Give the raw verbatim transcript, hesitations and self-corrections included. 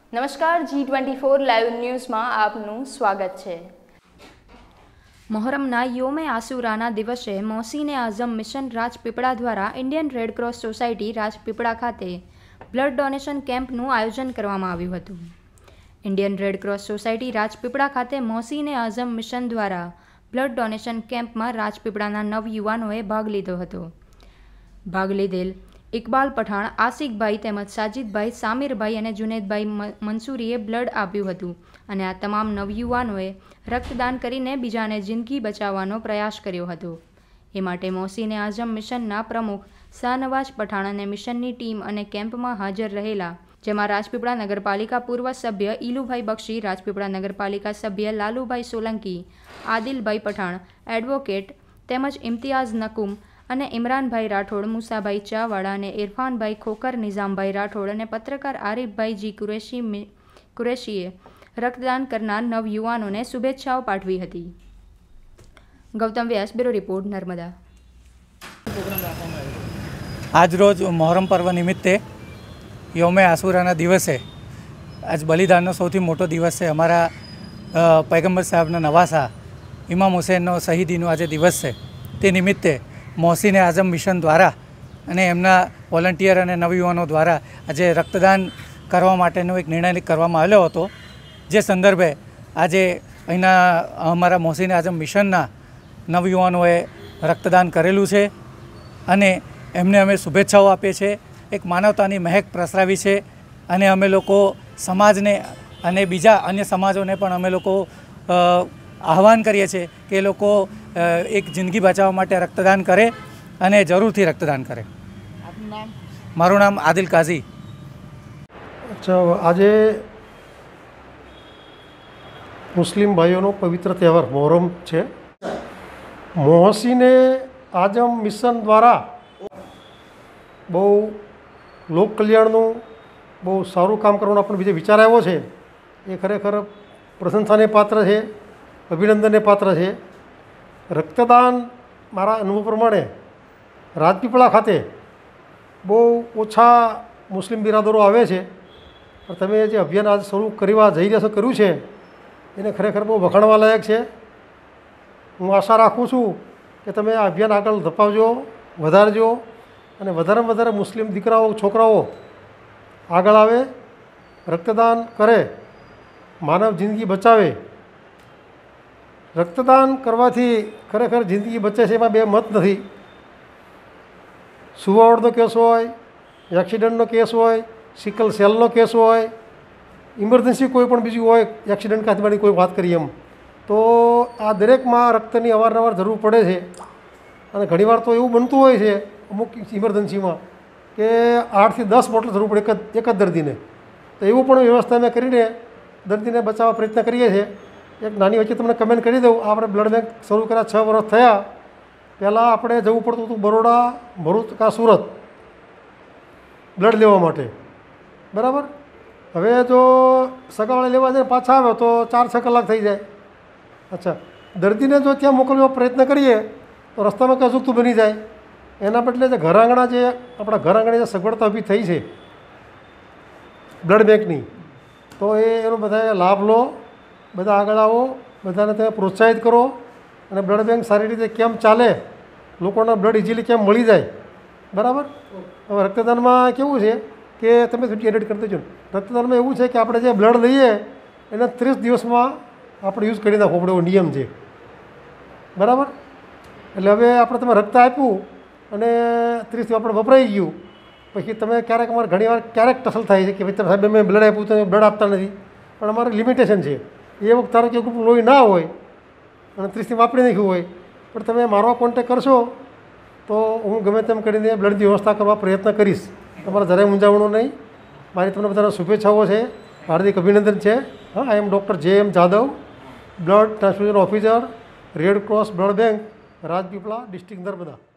નમસ્કાર, G twenty four live ન્યૂઝમાં આપનું સ્વાગત છે। મોહરમના યોમે આસુરાના દિવસે મોહસીને આઝમ મિશન રાજપીપળા દ્વારા ઇન્ડિયન રેડક્રોસ સોસાયટી રાજપીપળા ખાતે બ્લડ ડોનેશન કેમ્પનું આયોજન કરવામાં આવ્યું હતું। ઇન્ડિયન રેડક્રોસ સોસાયટી રાજપીપળા ખાતે મોહસીને આઝમ મિશન દ્વારા બ્લડ ડોનેશન કેમ્પમાં રાજપીપળાના નવ યુવાનોએ ભાગ લીધો હતો। ભાગ લીધેલ ઇકબાલ પઠાણ, આસિકભાઈ તેમજ સાજિદભાઈ, સામિરભાઈ અને જુનેદભાઈ મંસૂરીએ બ્લડ આપ્યું હતું અને આ તમામ નવયુવાનોએ રક્તદાન કરીને બીજાને જિંદગી બચાવવાનો પ્રયાસ કર્યો હતો। એ માટે મોહસીને આઝમ મિશનના પ્રમુખ શાહનવાજ પઠાણ અને મિશનની ટીમ અને કેમ્પમાં હાજર રહેલા, જેમાં રાજપીપળા નગરપાલિકા પૂર્વ સભ્ય ઈલુભાઈ બક્ષી, રાજપીપળા નગરપાલિકા સભ્ય લાલુભાઈ સોલંકી, આદિલભાઈ પઠાણ, એડવોકેટ તેમજ ઇમ્તિયાઝ નકુમ અને ઇમરાનભાઈ રાઠોડ, મુસાભાઈ ચાવાડા અને ઇરફાનભાઈ ખોકર, નિઝામભાઈ રાઠોડ અને પત્રકાર આરિફભાઈ જી કુરેશી કુરેશીએ રક્તદાન કરનાર નવ યુવાનોને શુભેચ્છાઓ પાઠવી હતી। Gautam Vyas, bureau report, Narmada. આજરોજ મોહરમ પર્વ નિમિત્તે યોમે આસુરાના દિવસે આજ બલિદાનનો સૌથી મોટો દિવસ છે। અમારા પૈગંબર સાહેબના નવાસા ઇમામ હુસૈનનો શહીદીનો આજે દિવસ છે। તે નિમિત્તે મોહસીને આઝમ મિશન દ્વારા અને એમના વોલન્ટિયર અને નવયુવાનો દ્વારા આજે રક્તદાન કરવા માટેનો એક નિર્ણય કરવામાં આવ્યો હતો, જે સંદર્ભે આજે અહીંના અમારા મોહસીને આઝમ મિશનના નવયુવાનોએ રક્તદાન કરેલું છે અને એમને અમે શુભેચ્છાઓ આપીએ છીએ। એક માનવતાની મહેક પ્રસરાવી છે અને અમે લોકો સમાજને અને બીજા અન્ય સમાજોને પણ અમે લોકો આહ્વાન કરીએ છીએ કે એ લોકો એક જિંદગી બચાવવા માટે રક્તદાન કરે અને જરૂરથી રક્તદાન કરે। આપનું નામ? મારું નામ આદિલ કાઝી। અચ્છા, આજે મુસ્લિમ ભાઈઓનો પવિત્ર તહેવાર મોહરમ છે। મોહસીને આઝમ મિશન દ્વારા બહુ લોક કલ્યાણનું બહુ સારું કામ કરવાનો આપણને બીજો વિચાર આવ્યો છે, એ ખરેખર પ્રશંસાને પાત્ર છે, અભિનંદનને પાત્ર છે। રક્તદાન મારા અનુભવ પ્રમાણે રાજપીપળા ખાતે બહુ ઓછા મુસ્લિમ બિરાદરો આવે છે, પણ તમે જે અભિયાન આજ શરૂ કરવા જઈ રહ્યા છો, કર્યું છે, એને ખરેખર બહુ વખાણવા લાયક છે। હું આશા રાખું છું કે તમે આ અભિયાન આગળ ધપાવજો, વધારજો અને વધારેમાં વધારે મુસ્લિમ દીકરાઓ, છોકરાઓ આગળ આવે, રક્તદાન કરે, માનવ જિંદગી બચાવે। રક્તદાન કરવાથી ખરેખર જિંદગી બચે છે, એમાં બે મત નથી। સુવાવડનો કેસ હોય, એક્સિડન્ટનો કેસ હોય, સિકલ સેલનો કેસ હોય, ઇમરજન્સી કોઈ પણ બીજું હોય, એક્સિડન્ટ કાંથી કોઈ વાત કરીએ એમ, તો આ દરેકમાં રક્તની અવારનવાર જરૂર પડે છે અને ઘણીવાર તો એવું બનતું હોય છે અમુક ઇમરજન્સીમાં કે આઠથી દસ બોટલ જરૂર પડે એક જ એક જ દર્દીને, તો એવું પણ વ્યવસ્થા અમે કરીને દર્દીને બચાવવા પ્રયત્ન કરીએ છીએ। એક નાની વચ્ચે તમને કમેન્ટ કરી દઉં, આપણે બ્લડ બેંક શરૂ કર્યા છ વર્ષ થયા। પહેલાં આપણે જવું પડતું હતું બરોડા, ભરૂચ કાં સુરત બ્લડ લેવા માટે, બરાબર। હવે જો સગાવાળા લેવા જાય પાછા આવે તો ચાર છ કલાક થઈ જાય। અચ્છા, દર્દીને જો ત્યાં મોકલવા પ્રયત્ન કરીએ તો રસ્તામાં કંઈ અચૂકતું બની જાય। એના બદલે જે ઘર આંગણા જે આપણા ઘર આંગણે જે સગવડતા ઊભી થઈ છે બ્લડ બેંકની, તો એ એનો બધા લાભ લો, બધા આગળ આવો, બધાને તમે પ્રોત્સાહિત કરો અને બ્લડ બેંક સારી રીતે કેમ ચાલે, લોકોના બ્લડ ઇઝીલી કેમ મળી જાય, બરાબર। હવે રક્તદાનમાં કેવું છે કે તમે વિડીયો એડિટ કરી દેજો, રક્તદાનમાં એવું છે કે આપણે જે બ્લડ લઈએ એને ત્રીસ દિવસમાં આપણે યુઝ કરી નાખવો પડે, એવો નિયમ છે, બરાબર। એટલે હવે આપણે તમે રક્ત આપ્યું અને ત્રીસ દિવસ આપણે વપરાઈ ગયું, પછી તમે ક્યારેક અમારે ઘણીવાર ક્યારેક ટસલ થાય છે કે ભાઈ સાહેબ મેં બ્લડ આપ્યું તો બ્લડ આપતા નથી, પણ અમારે લિમિટેશન છે। એ વખત ધારો કે ગ્રુપ લોહી ના હોય અને ત્રીસથી વાપરી નાખ્યું હોય, પણ તમે મારો કોન્ટેક કરશો તો હું ગમે તેમ કરીને બ્લડની વ્યવસ્થા કરવા પ્રયત્ન કરીશ, તમારે જરાય મૂંઝાવણું નહીં। મારી તમને બધાને શુભેચ્છાઓ છે, હાર્દિક અભિનંદન છે। હા, આઈ am doctor J M Jadav, blood transfusion officer, red cross blood bank, Rajpipla, district Narmada.